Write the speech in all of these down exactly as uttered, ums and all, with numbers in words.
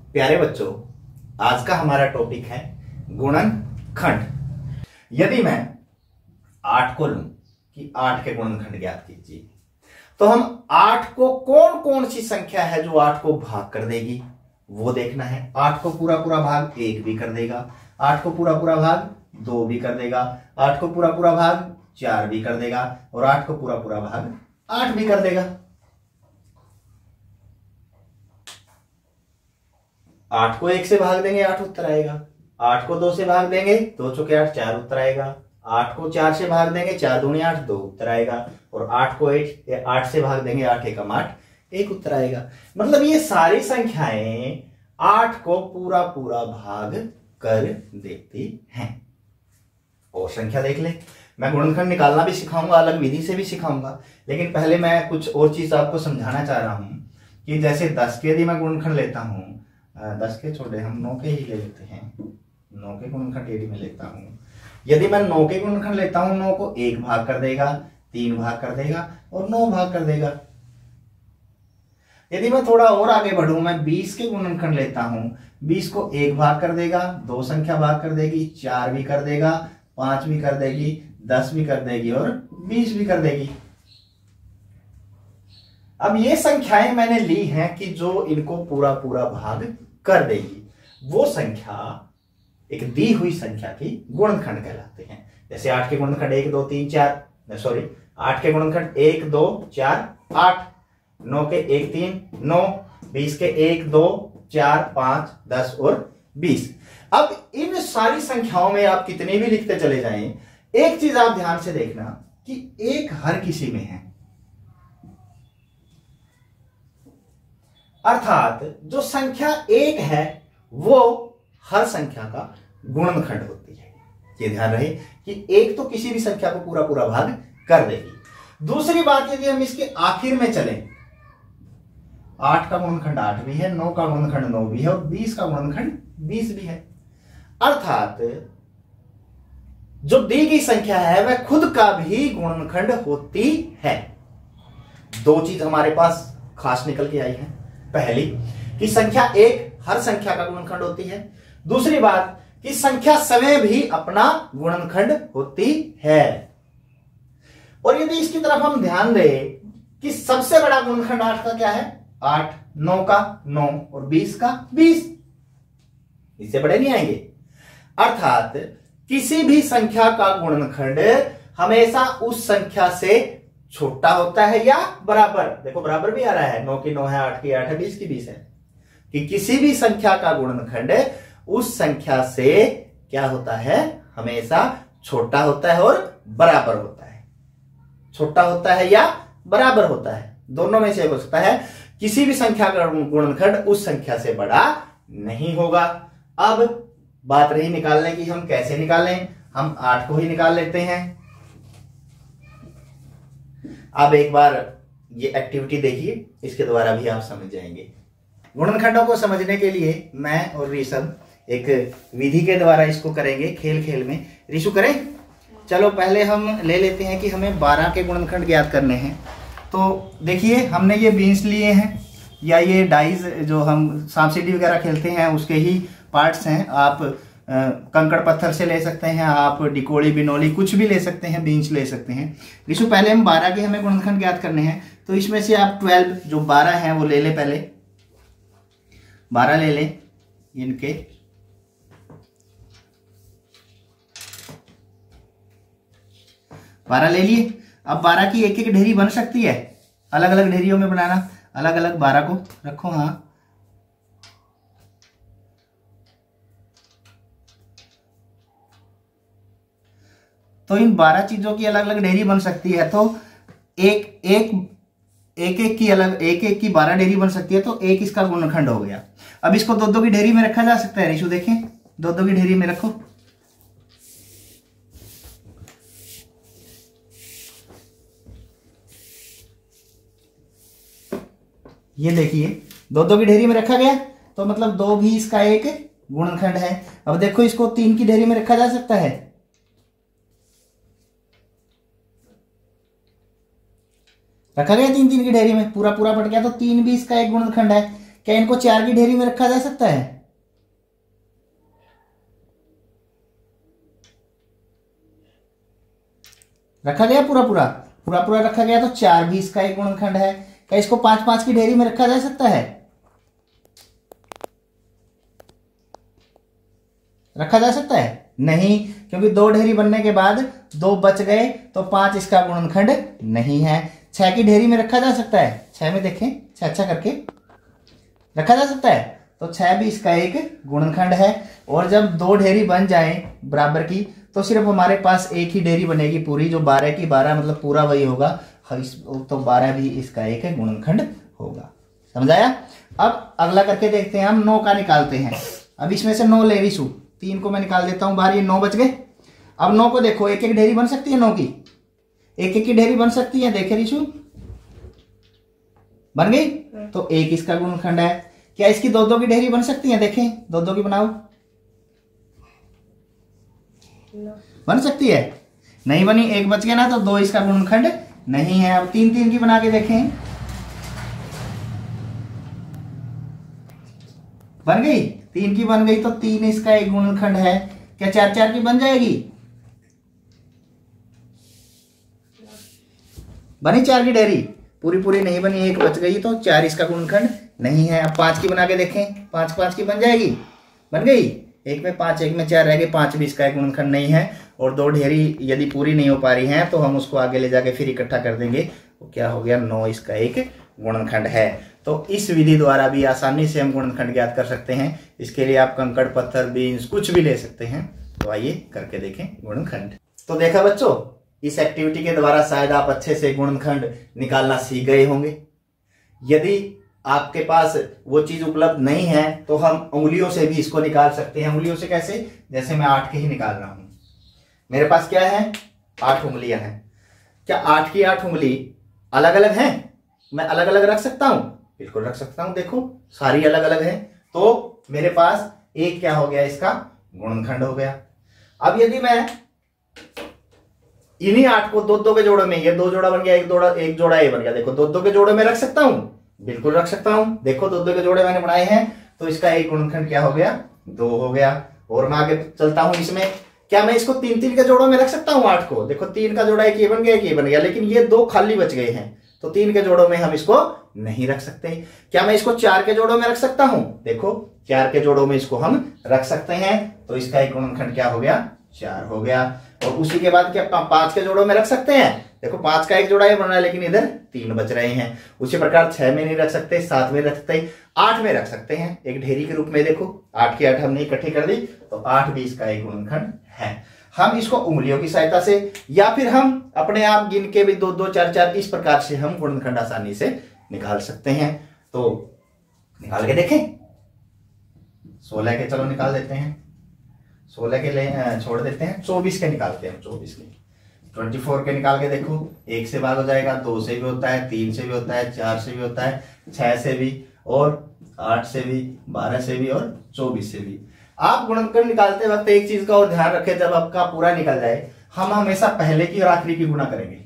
प्यारे बच्चों, आज का हमारा टॉपिक है गुणनखंड। यदि मैं आठ को लूं कि आठ के गुणनखंड ज्ञात कीजिए, तो हम आठ को कौन कौन सी संख्या है जो आठ को भाग कर देगी वो देखना है। आठ को पूरा पूरा भाग एक भी कर देगा, आठ को पूरा पूरा भाग दो भी कर देगा, आठ को पूरा पूरा भाग चार भी कर देगा और आठ को पूरा पूरा भाग आठ भी कर देगा। आठ को एक से भाग देंगे आठ उत्तर आएगा, आठ को दो से भाग देंगे दो चौके आठ चार उत्तर आएगा, आठ को चार से भाग देंगे चार दूनी आठ दो उत्तर आएगा और आठ को एक आठ से भाग देंगे आठ एकम आठ एक उत्तर आएगा। मतलब ये सारी संख्याएं आठ को पूरा पूरा भाग कर देती हैं। और संख्या देख ले, मैं गुणनखंड निकालना भी सिखाऊंगा, अलग विधि से भी सिखाऊंगा, लेकिन पहले मैं कुछ और चीज आपको समझाना चाह रहा हूं कि जैसे दस के यदि मैं गुणनखंड लेता हूं, दस के छोड़े हम नौ के ही ले लेते हैं, नौ के गुणनखंड यदि मैं लेता हूं, यदि मैं नौ के गुणनखंड लेता हूं, नौ को एक भाग कर देगा, तीन भाग कर देगा और नौ भाग कर देगा। यदि मैं थोड़ा और आगे बढ़ूं, मैं बीस के गुणनखंड लेता हूं, बीस को एक भाग कर देगा, दो संख्या भाग कर देगी, चार भी कर देगा, पांच भी कर देगी, दस भी कर देगी और बीस भी कर देगी। अब ये संख्याएं मैंने ली हैं कि जो इनको पूरा पूरा भाग कर देगी, वो संख्या एक दी हुई संख्या की गुणनखंड कहलाते हैं। जैसे आठ के गुणनखंड एक दो तीन चार सॉरी आठ के गुणनखंड एक दो चार आठ, नौ के एक तीन नौ, बीस के एक दो चार पांच दस और बीस। अब इन सारी संख्याओं में आप कितने भी लिखते चले जाएं, एक चीज आप ध्यान से देखना कि एक हर किसी में है, अर्थात जो संख्या एक है वो हर संख्या का गुणनखंड होती है। ये ध्यान रहे कि एक तो किसी भी संख्या को पूरा पूरा भाग कर देगी। दूसरी बात, यदि हम इसके आखिर में चलें, आठ का गुणनखंड आठ भी है, नौ का गुणनखंड नौ भी है और बीस का गुणनखंड बीस भी है, अर्थात जो दी गई संख्या है वह खुद का भी गुणनखंड होती है। दो चीज हमारे पास खास निकल के आई है। पहली कि संख्या एक हर संख्या का गुणनखंड होती है, दूसरी बात कि संख्या स्वयं भी अपना गुणनखंड होती है। और यदि इसकी तरफ हम ध्यान दें कि सबसे बड़ा गुणनखंड आठ का क्या है, आठ, नौ का नौ और बीस का बीस, इससे बड़े नहीं आएंगे। अर्थात किसी भी संख्या का गुणनखंड हमेशा उस संख्या से छोटा होता है या बराबर। देखो बराबर भी आ रहा है, नौ की नौ है, आठ की आठ है, बीस की बीस है, कि किसी भी संख्या का गुणनखंड उस संख्या से क्या होता है, हमेशा छोटा होता है और बराबर होता है। छोटा होता है या बराबर होता है, दोनों में से हो सकता है। किसी भी संख्या का गुणनखंड उस संख्या से बड़ा नहीं होगा। अब बात रही निकालने की, हम कैसे निकालें, हम आठ को ही निकाल लेते हैं। अब एक बार ये एक्टिविटी देखिए, इसके द्वारा भी आप समझ जाएंगे। गुणनखंडों को समझने के लिए मैं और ऋषभ एक विधि के द्वारा इसको करेंगे, खेल खेल में। ऋषु करें? चलो पहले हम ले लेते हैं कि हमें बारह के गुणनखंड ज्ञात करने हैं। तो देखिए हमने ये बीन्स लिए हैं या ये डाइज जो हम सांप सीढ़ी वगैरह खेलते हैं उसके ही पार्ट्स हैं। आप आ, कंकड़ पत्थर से ले सकते हैं, आप डिकोड़ी बिनोली कुछ भी ले सकते हैं, बीन्स ले सकते हैं। विशु पहले हम बारह के हमें गुणनखंड ज्ञात करने हैं, तो इसमें से आप ट्वेल्व जो बारह हैं वो ले ले, पहले बारह ले लें इनके। बारह ले लिए। अब बारह की एक एक ढेरी बन सकती है, अलग अलग ढेरियों में बनाना, अलग अलग बारह को रखो। हाँ, तो इन बारह चीजों की अलग अलग ढेरी बन सकती है, तो एक एक एक एक की अलग एक एक की बारह ढेरी बन सकती है, तो एक इसका गुणनखंड हो गया। अब इसको दो दो की ढेरी में रखा जा सकता है। ऋषु देखें, दो दो की ढेरी में रखो। ये देखिए दो दो की ढेरी में रखा गया, तो मतलब दो भी इसका एक गुणनखंड है। अब देखो इसको तीन की ढेरी में रखा जा सकता है, रखा गया तीन तीन की ढेरी में, पूरा पूरा पड़ गया, तो तीन भी इसका एक गुणनखंड है। क्या इनको चार की ढेरी में रखा जा सकता है? रखा गया पूरा पूरा पूरा पूरा रखा गया, तो चार भी इसका एक गुणनखंड है। क्या इसको पांच पांच की ढेरी में रखा जा सकता है? रखा जा सकता है? नहीं, क्योंकि दो ढेरी बनने के बाद दो बच गए, तो पांच इसका गुणनखंड नहीं है। छह की ढेरी में रखा जा सकता है? छह में देखें, छह अच्छा करके रखा जा सकता है, तो छह भी इसका एक गुणनखंड है। और जब दो ढेरी बन जाए बराबर की, तो सिर्फ हमारे पास एक ही ढेरी बनेगी पूरी, जो बारह की बारह मतलब पूरा वही होगा, तो बारह भी इसका एक गुणनखंड होगा। समझाया? अब अगला करके देखते हैं, हम नौ का निकालते हैं। अब इसमें से नौ ले रिशु, तीन को मैं निकाल देता हूं बाहर, ये नौ बच गए। अब नौ को देखो, एक एक ढेरी बन सकती है, नौ की एक एक की ढेरी बन सकती है। देखे रिशु, बन गई, तो एक इसका गुणनखंड है। क्या इसकी दो दो की ढेरी बन सकती है? देखें, दो दो की बनाओ, बन सकती है? नहीं बनी, एक बच गया ना, तो दो इसका गुणनखंड नहीं है। अब तीन तीन की बना के देखें, बन गई, तीन की बन गई, तो तीन इसका एक गुणनखंड है। क्या चार चार की बन जाएगी? बनी चार की ढेरी? पूरी पूरी नहीं बनी, एक बच गई, तो चार इसका गुणनखंड नहीं है। अब पांच की बना के देखें, पांच पांच की बन जाएगी? बन गई, एक में पांच एक में चार रह गए, पांच भी इसका एक गुणनखंड नहीं है। और दो ढेरी यदि पूरी नहीं हो पा रही हैं, तो हम उसको आगे ले जाके फिर इकट्ठा कर देंगे, तो क्या हो गया, नौ इसका एक गुणनखंड है। तो इस विधि द्वारा भी आसानी से हम गुणनखंड ज्ञात कर सकते हैं। इसके लिए आप कंकड़, पत्थर, बीन्स कुछ भी ले सकते हैं। तो आइए करके देखें गुणनखंड। तो देखा बच्चों, इस एक्टिविटी के द्वारा शायद आप अच्छे से गुणनखंड निकालना सीख गए होंगे। यदि आपके पास वो चीज उपलब्ध नहीं है, तो हम उंगलियों से भी इसको निकाल सकते हैं। उंगलियों से कैसे? जैसे मैं आठ के ही निकाल रहा हूं, मेरे पास क्या है, आठ उंगलियां हैं। क्या आठ की आठ उंगली अलग अलग हैं? मैं अलग अलग रख सकता हूं? बिल्कुल रख सकता हूं। देखो, सारी अलग अलग है, तो मेरे पास एक क्या हो गया, इसका गुणनखंड हो गया। अब यदि मैं इन्हीं आठ को दो दो के जोड़े में, ये दो जोड़ा बन गया, एक जोड़ा एक जोड़ा ये बन गया, देखो दो दो के जोड़े में रख सकता हूं? बिल्कुल रख सकता हूं। देखो, दो दो के जोड़े मैंने बनाए हैं, तो इसका एक गुणनखंड क्या हो गया, दो हो गया। और मैं आगे चलता हूं, इसमें क्या मैं इसको तीन तीन के जोड़ों में रख सकता हूं? आठ को देखो, तीन का जोड़ा एक ये बन गया, एक ये बन गया, लेकिन ये दो खाली बच गए हैं, तो तीन के जोड़ों में हम इसको नहीं रख सकते। क्या मैं इसको चार के जोड़ों में रख सकता हूं? देखो, चार के जोड़ों में इसको हम रख सकते हैं, तो इसका एक गुणनखंड क्या हो गया, चार हो गया। और उसी के बाद क्या पांच के जोड़ों में रख सकते हैं? देखो, पांच का एक जोड़ा ये बन रहा है, लेकिन इधर तीन बच रहे हैं। उसी प्रकार छह में नहीं रख सकते, सात में रख सकते, आठ में रख सकते हैं, एक ढेरी के रूप में। देखो, आठ की आठ हमने इकट्ठी कर दी, तो आठ भी इसका एक गुणनखंड है। हम इसको उंगलियों की सहायता से, या फिर हम अपने आप गिन के भी दो दो चार चार, इस प्रकार से हम गुणनखंड आसानी से निकाल सकते हैं। तो निकाल के देखें, सोलह के चलो निकाल देते हैं, सोलह के ले छोड़ देते हैं, चौबीस के निकालते हैं। चौबीस के चौबीस के निकाल के देखो, एक से भाग हो जाएगा, दो से भी होता है, तीन से भी होता है, चार से भी होता है, छह से भी, और आठ से भी, बारह से भी, और चौबीस से भी। आप गुणनखंड निकालते वक्त एक चीज का और ध्यान रखें, जब आपका पूरा निकल जाए, हम हमेशा पहले की और आखिरी की गुणा करेंगे।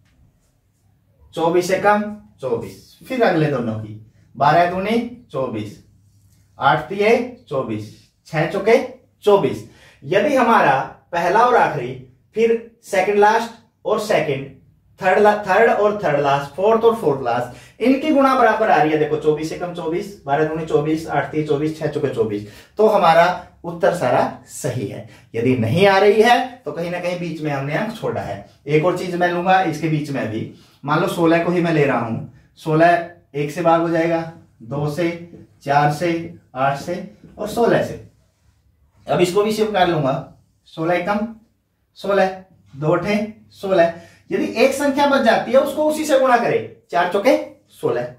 चौबीस से कम चौबीस, फिर अगले दोनों की, बारह दूनी चौबीस, आठ तिये चौबीस, छह चौके चौबीस। यदि हमारा पहला और आखिरी, फिर सेकंड लास्ट और सेकंड, थर्ड थर्ड और थर्ड लास्ट, फोर्थ और फोर्थ लास्ट, इनकी गुणा बराबर आ रही है, देखो चौबीस से कम चौबीस, बारह दूनी चौबीस, आठ तिये चौबीस, छह चौके चौबीस, तो हमारा उत्तर सारा सही है। यदि नहीं आ रही है, तो कहीं ना कहीं बीच में हमने अंक छोड़ा है। एक और चीज मैं लूंगा इसके बीच में भी, मान लो सोलह को ही मैं ले रहा हूं, सोलह एक से भाग हो जाएगा, दो से, चार से, आठ से, और सोलह से। अब इसको भी शिफ्ट कर लूंगा, सोलह कम सोलह, दो अठे सोलह। यदि एक संख्या बच जाती है, उसको उसी से गुणा करें, चार चौके सोलह,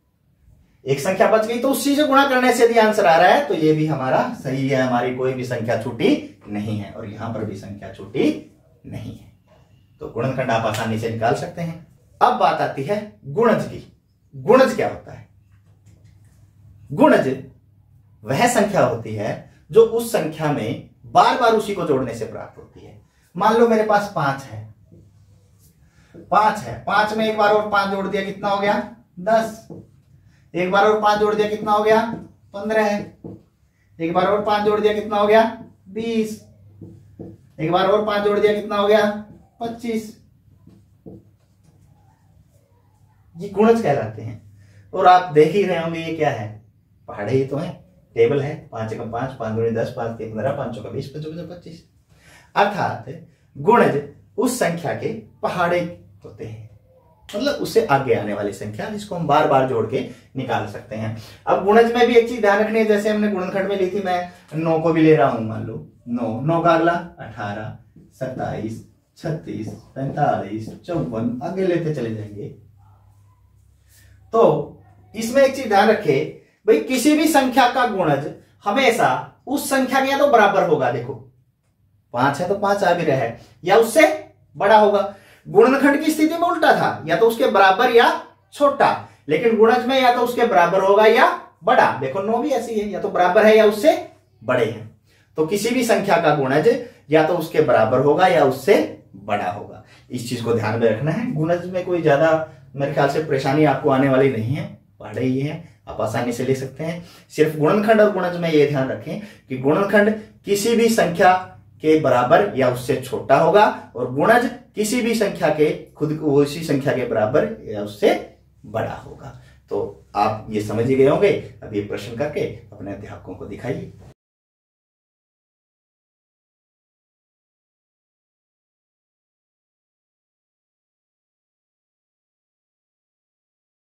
एक संख्या बच गई तो उसी से गुणा करने से यदि आंसर आ रहा है, तो ये भी हमारा सही है, हमारी कोई भी संख्या छूटी नहीं है, और यहां पर भी संख्या छूटी नहीं है। तो गुणनखंड आप आसानी से निकाल सकते हैं। अब बात आती है गुणज की। गुणज क्या होता है? गुणज वह संख्या होती है जो उस संख्या में बार बार उसी को जोड़ने से प्राप्त होती है। मान लो मेरे पास पांच है, पांच है, पांच में एक बार और पांच जोड़ दिया, कितना हो गया, दस। एक बार और पांच जोड़ दिया कितना हो गया? पंद्रह है। एक बार और पांच जोड़ दिया कितना हो गया? बीस। एक बार और पांच जोड़ दिया कितना हो गया? पच्चीस। ये गुणज कहलाते हैं। और आप देख ही रहे होंगे ये क्या है? पहाड़े ही तो है, टेबल है। पांच एकम पांच, पांच दूनी दस, पांच तीन पंद्रह, पांच चौका बीस, पांच चौका पच्चीस। अर्थात गुणज उस संख्या के पहाड़े होते हैं, मतलब उससे आगे आने वाली संख्या जिसको हम बार बार जोड़ के निकाल सकते हैं। अब गुणज में भी एक चीज ध्यान रखनी है, जैसे हमने गुणनखंड में ली थी, मैं नौ को भी ले रहा हूं, मान लो नौ, नौ का अगला अठारह, सत्ताईस, छत्तीस, पैंतालीस, चौवन, आगे लेते चले जाएंगे। तो इसमें एक चीज ध्यान रखे भाई, किसी भी संख्या का गुणज हमेशा उस संख्या के या तो बराबर होगा, देखो पांच है तो पांच आ भी रहा है, या उससे बड़ा होगा। गुणनखंड की स्थिति में उल्टा था, या तो उसके बराबर या छोटा, लेकिन गुणज में या तो उसके बराबर होगा या बड़ा। देखो नौ भी ऐसी है, या तो बराबर है या उससे बड़े हैं। तो किसी भी संख्या का गुणज या तो उसके बराबर होगा या उससे बड़ा होगा। इस चीज को ध्यान में रखना है। गुणज में कोई ज्यादा मेरे ख्याल से परेशानी आपको आने वाली नहीं है, पढ़े ही है, आप आसानी से ले सकते हैं। सिर्फ गुणनखंड और गुणज में ये ध्यान रखें कि गुणनखंड किसी भी संख्या के बराबर या उससे छोटा होगा, और गुणज किसी भी संख्या के खुद उसी संख्या के बराबर या उससे बड़ा होगा। तो आप ये समझ ही गए होंगे। अब ये प्रश्न करके अपने अध्यापकों को दिखाइए।